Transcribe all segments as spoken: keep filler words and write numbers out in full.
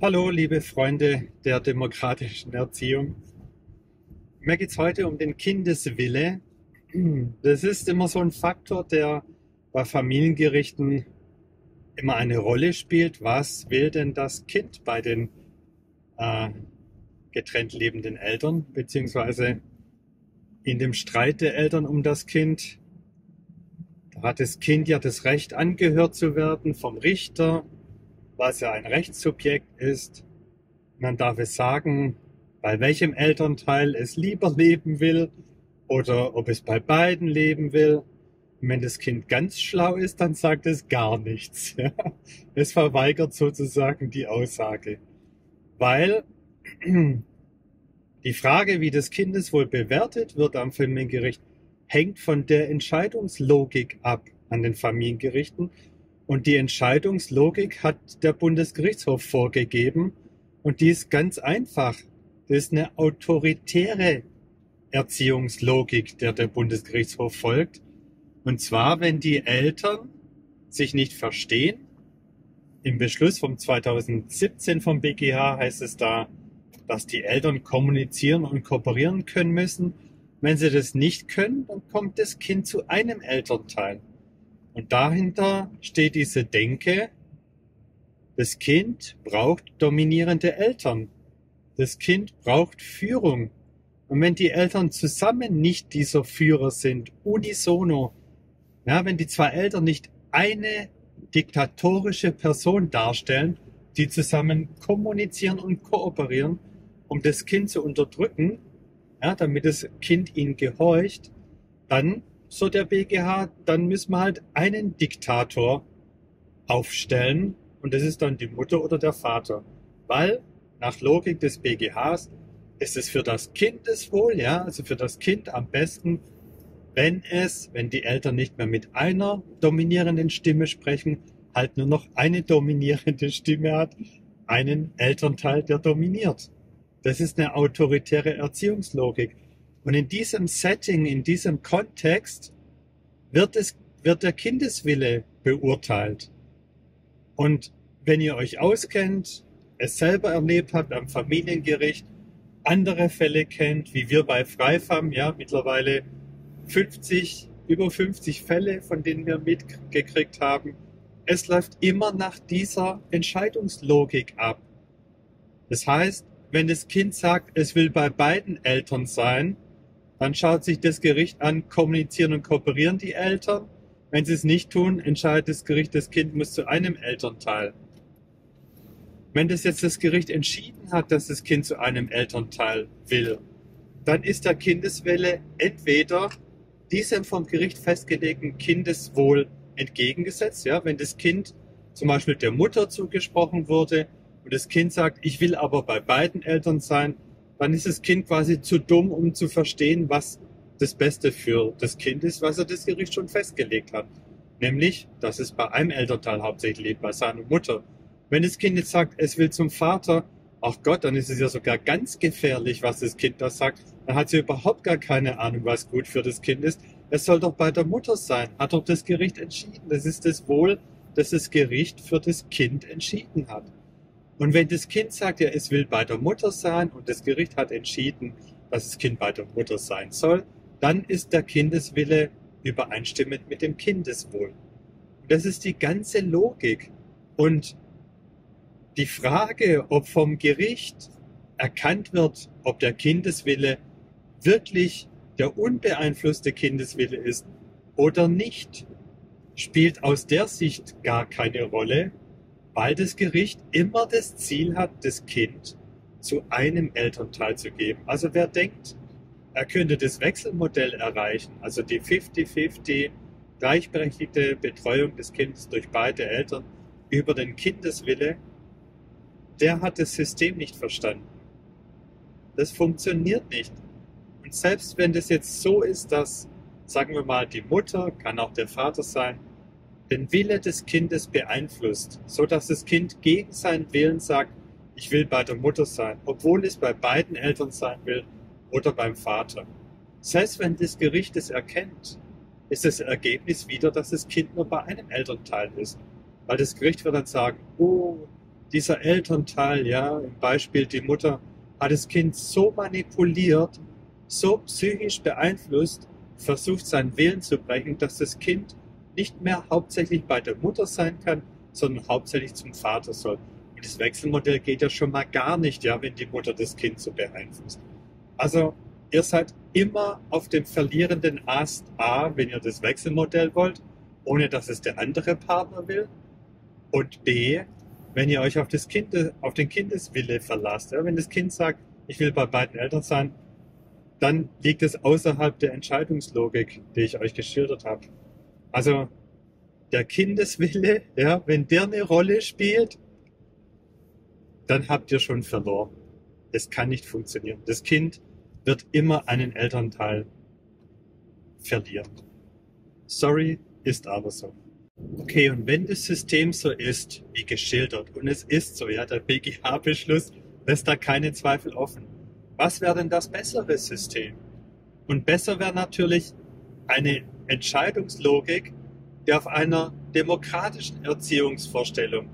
Hallo, liebe Freunde der demokratischen Erziehung. Mir geht es heute um den Kindeswille. Das ist immer so ein Faktor, der bei Familiengerichten immer eine Rolle spielt. Was will denn das Kind bei den äh, getrennt lebenden Eltern, beziehungsweise in dem Streit der Eltern um das Kind? Da hat das Kind ja das Recht, angehört zu werden vom Richter, was ja ein Rechtssubjekt ist. Man darf es sagen, bei welchem Elternteil es lieber leben will oder ob es bei beiden leben will. Und wenn das Kind ganz schlau ist, dann sagt es gar nichts. Es verweigert sozusagen die Aussage. Weil die Frage, wie das Kindeswohl bewertet wird am Familiengericht, hängt von der Entscheidungslogik ab an den Familiengerichten. Und die Entscheidungslogik hat der Bundesgerichtshof vorgegeben. Und die ist ganz einfach. Das ist eine autoritäre Erziehungslogik, der der Bundesgerichtshof folgt. Und zwar, wenn die Eltern sich nicht verstehen. Im Beschluss vom zweitausendsiebzehn vom B G H heißt es da, dass die Eltern kommunizieren und kooperieren können müssen. Wenn sie das nicht können, dann kommt das Kind zu einem Elternteil. Und dahinter steht diese Denke, das Kind braucht dominierende Eltern. Das Kind braucht Führung. Und wenn die Eltern zusammen nicht dieser Führer sind, unisono, ja, wenn die zwei Eltern nicht eine diktatorische Person darstellen, die zusammen kommunizieren und kooperieren, um das Kind zu unterdrücken, ja, damit das Kind ihnen gehorcht, dann, so der B G H, dann müssen wir halt einen Diktator aufstellen und das ist dann die Mutter oder der Vater. Weil nach Logik des B G Hs ist es für das Kindeswohl, ja, also für das Kind am besten, wenn es, wenn die Eltern nicht mehr mit einer dominierenden Stimme sprechen, halt nur noch eine dominierende Stimme hat, einen Elternteil, der dominiert. Das ist eine autoritäre Erziehungslogik. Und in diesem Setting, in diesem Kontext wird es, wird der Kindeswille beurteilt. Und wenn ihr euch auskennt, es selber erlebt habt am Familiengericht, andere Fälle kennt, wie wir bei Freifam, ja, mittlerweile fünfzig, über fünfzig Fälle, von denen wir mitgekriegt haben, es läuft immer nach dieser Entscheidungslogik ab. Das heißt, wenn das Kind sagt, es will bei beiden Eltern sein, dann schaut sich das Gericht an, kommunizieren und kooperieren die Eltern. Wenn sie es nicht tun, entscheidet das Gericht, das Kind muss zu einem Elternteil. Wenn das jetzt das Gericht entschieden hat, dass das Kind zu einem Elternteil will, dann ist der Kindeswille entweder diesem vom Gericht festgelegten Kindeswohl entgegengesetzt. Ja, wenn das Kind zum Beispiel der Mutter zugesprochen wurde und das Kind sagt, ich will aber bei beiden Eltern sein, dann ist das Kind quasi zu dumm, um zu verstehen, was das Beste für das Kind ist, was er das Gericht schon festgelegt hat. Nämlich, dass es bei einem Elternteil hauptsächlich lebt, bei seiner Mutter. Wenn das Kind jetzt sagt, es will zum Vater, ach Gott, dann ist es ja sogar ganz gefährlich, was das Kind da sagt. Dann hat sie überhaupt gar keine Ahnung, was gut für das Kind ist. Es soll doch bei der Mutter sein, hat doch das Gericht entschieden. Das ist das Wohl, das das Gericht für das Kind entschieden hat. Und wenn das Kind sagt, ja, es will bei der Mutter sein und das Gericht hat entschieden, dass das Kind bei der Mutter sein soll, dann ist der Kindeswille übereinstimmend mit dem Kindeswohl. Und das ist die ganze Logik. Und die Frage, ob vom Gericht erkannt wird, ob der Kindeswille wirklich der unbeeinflusste Kindeswille ist oder nicht, spielt aus der Sicht gar keine Rolle, weil das Gericht immer das Ziel hat, das Kind zu einem Elternteil zu geben. Also wer denkt, er könnte das Wechselmodell erreichen, also die fünfzig fünfzig gleichberechtigte Betreuung des Kindes durch beide Eltern über den Kindeswille, der hat das System nicht verstanden. Das funktioniert nicht. Und selbst wenn das jetzt so ist, dass, sagen wir mal, die Mutter, kann auch der Vater sein, den Wille des Kindes beeinflusst, so dass das Kind gegen seinen Willen sagt, ich will bei der Mutter sein, obwohl es bei beiden Eltern sein will oder beim Vater. Selbst wenn das Gericht es erkennt, ist das Ergebnis wieder, dass das Kind nur bei einem Elternteil ist. Weil das Gericht wird dann sagen, oh, dieser Elternteil, ja, im Beispiel die Mutter, hat das Kind so manipuliert, so psychisch beeinflusst, versucht seinen Willen zu brechen, dass das Kind nicht mehr hauptsächlich bei der Mutter sein kann, sondern hauptsächlich zum Vater soll. Und das Wechselmodell geht ja schon mal gar nicht, ja, wenn die Mutter das Kind so beeinflusst. Also ihr seid immer auf dem verlierenden Ast A, wenn ihr das Wechselmodell wollt, ohne dass es der andere Partner will. Und B, wenn ihr euch auf, das kind, auf den Kindeswille verlasst. Ja, wenn das Kind sagt, ich will bei beiden Eltern sein, dann liegt es außerhalb der Entscheidungslogik, die ich euch geschildert habe. Also der Kindeswille, ja, wenn der eine Rolle spielt, dann habt ihr schon verloren. Das kann nicht funktionieren. Das Kind wird immer einen Elternteil verlieren. Sorry, ist aber so. Okay, und wenn das System so ist, wie geschildert, und es ist so, ja, der B G H-Beschluss lässt da keine Zweifel offen. Was wäre denn das bessere System? Und besser wäre natürlich eine Entscheidungslogik, die auf einer demokratischen Erziehungsvorstellung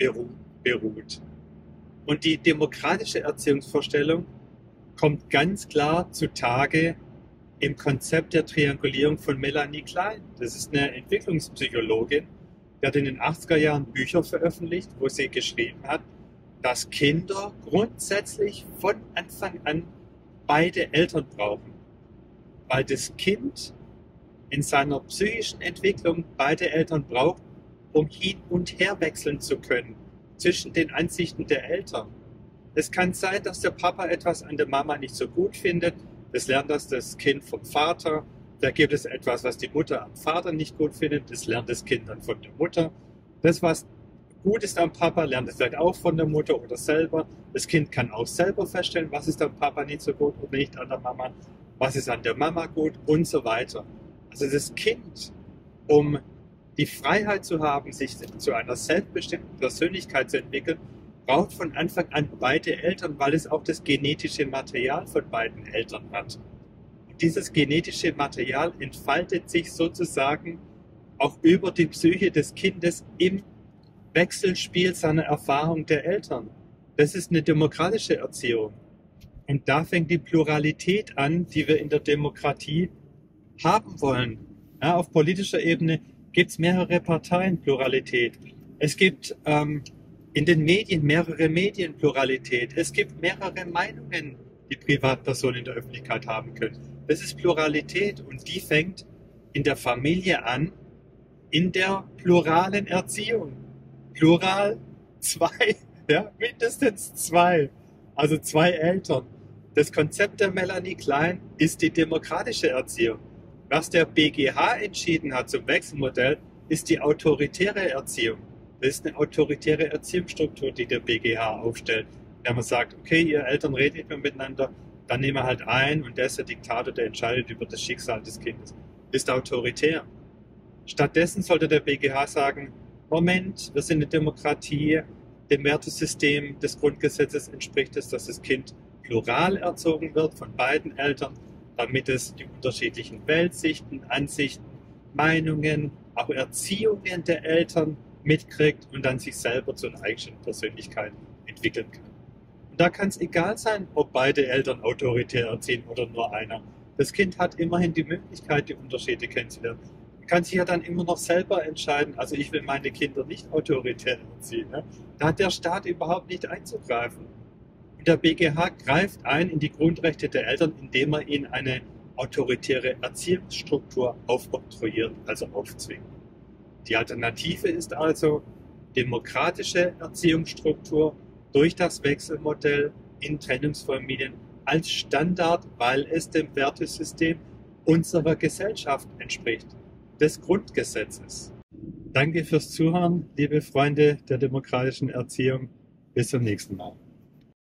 beruht. Und die demokratische Erziehungsvorstellung kommt ganz klar zutage im Konzept der Triangulierung von Melanie Klein. Das ist eine Entwicklungspsychologin, die hat in den achtziger Jahren Bücher veröffentlicht, wo sie geschrieben hat, dass Kinder grundsätzlich von Anfang an beide Eltern brauchen, weil das Kind in seiner psychischen Entwicklung beide Eltern braucht, um hin und her wechseln zu können zwischen den Ansichten der Eltern. Es kann sein, dass der Papa etwas an der Mama nicht so gut findet. Das lernt das, das Kind vom Vater. Da gibt es etwas, was die Mutter am Vater nicht gut findet. Das lernt das Kind dann von der Mutter. Das, was gut ist am Papa, lernt es vielleicht auch von der Mutter oder selber. Das Kind kann auch selber feststellen, was ist am Papa nicht so gut und nicht an der Mama. Was ist an der Mama gut und so weiter. Also das Kind, um die Freiheit zu haben, sich zu einer selbstbestimmten Persönlichkeit zu entwickeln, braucht von Anfang an beide Eltern, weil es auch das genetische Material von beiden Eltern hat. Und dieses genetische Material entfaltet sich sozusagen auch über die Psyche des Kindes im Wechselspiel seiner Erfahrung der Eltern. Das ist eine demokratische Erziehung. Und da fängt die Pluralität an, die wir in der Demokratie haben wollen. Ja, auf politischer Ebene gibt es mehrere Parteien, Pluralität. Es gibt ähm, in den Medien mehrere Medienpluralität. Es gibt mehrere Meinungen, die Privatpersonen in der Öffentlichkeit haben können. Das ist Pluralität und die fängt in der Familie an, in der pluralen Erziehung. Plural, zwei, ja, mindestens zwei. Also zwei Eltern. Das Konzept der Melanie Klein ist die demokratische Erziehung. Was der B G H entschieden hat zum Wechselmodell, ist die autoritäre Erziehung. Das ist eine autoritäre Erziehungsstruktur, die der B G H aufstellt. Wenn man sagt, okay, ihr Eltern reden nicht mehr miteinander, dann nehmen wir halt ein und der ist der Diktator, der entscheidet über das Schicksal des Kindes. Ist autoritär. Stattdessen sollte der B G H sagen, Moment, wir sind eine Demokratie, dem Wertesystem des Grundgesetzes entspricht es, dass das Kind plural erzogen wird von beiden Eltern, damit es die unterschiedlichen Weltsichten, Ansichten, Meinungen, auch Erziehungen der Eltern mitkriegt und dann sich selber zu einer eigenen Persönlichkeit entwickeln kann. Und da kann es egal sein, ob beide Eltern autoritär erziehen oder nur einer. Das Kind hat immerhin die Möglichkeit, die Unterschiede kennenzulernen. Man kann sich ja dann immer noch selber entscheiden, also ich will meine Kinder nicht autoritär erziehen. Ne? Da hat der Staat überhaupt nicht einzugreifen. Und der B G H greift ein in die Grundrechte der Eltern, indem er ihnen eine autoritäre Erziehungsstruktur aufoktroyiert, also aufzwingt. Die Alternative ist also demokratische Erziehungsstruktur durch das Wechselmodell in Trennungsfamilien als Standard, weil es dem Wertesystem unserer Gesellschaft entspricht, des Grundgesetzes. Danke fürs Zuhören, liebe Freunde der demokratischen Erziehung. Bis zum nächsten Mal.